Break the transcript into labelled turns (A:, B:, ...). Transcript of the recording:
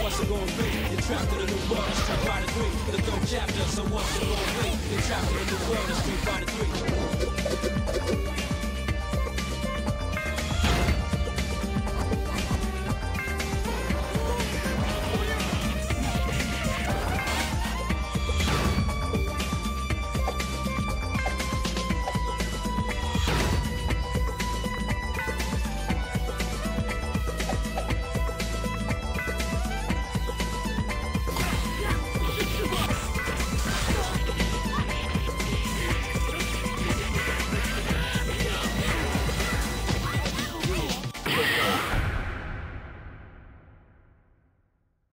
A: what's it gonna be? You're trapped in a new world, it's Street Fighter 3. The third chapter, so what's it gonna be? You're trapped in a new world, it's Street Fighter 3.